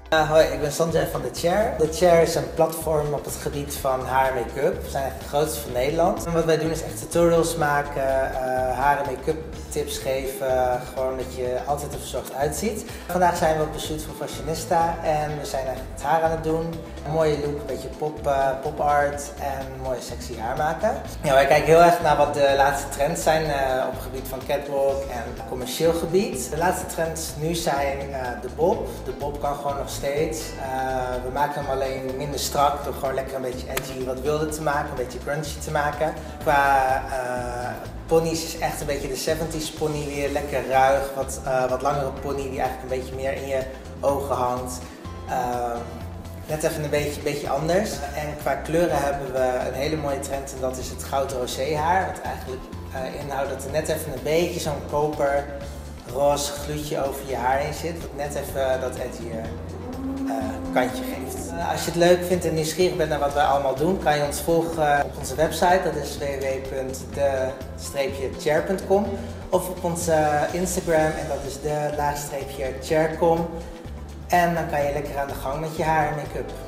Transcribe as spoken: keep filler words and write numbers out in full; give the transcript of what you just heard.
Uh, hoi, ik ben Sanjay van The Chair. The Chair is een platform op het gebied van haar en make-up. We zijn echt de grootste van Nederland. En wat wij doen is echt tutorials maken, uh, haar en make-up tips geven, gewoon dat je altijd er verzorgd uitziet. Vandaag zijn we op de shoot van Fashionista en we zijn eigenlijk het haar aan het doen. Een mooie look, een beetje pop, uh, pop art en mooie sexy haar maken. Ja, wij kijken heel erg naar wat de laatste trends zijn uh, op het gebied van catwalk en commercieel gebied. De laatste trends nu zijn uh, de bob. De bob kan gewoon nog steeds. Uh, we maken hem alleen minder strak door gewoon lekker een beetje edgy, wat wilder te maken, een beetje crunchy te maken. Qua uh, ponies is echt een beetje de zeventies pony weer, lekker ruig, wat, uh, wat langere pony die eigenlijk een beetje meer in je ogen hangt. Uh, net even een beetje, beetje anders. En qua kleuren hebben we een hele mooie trend en dat is het goud rosé haar. Wat eigenlijk uh, inhoudt dat er net even een beetje zo'n koper roze gloedje over je haar heen zit, wat net even dat edgy uh, kantje geeft. Uh, als je het leuk vindt en nieuwsgierig bent naar wat wij allemaal doen, kan je ons volgen op onze website, dat is w w w punt de chair punt com, of op onze Instagram en dat is de laagstreepje chair punt com. En dan kan je lekker aan de gang met je haar en make-up.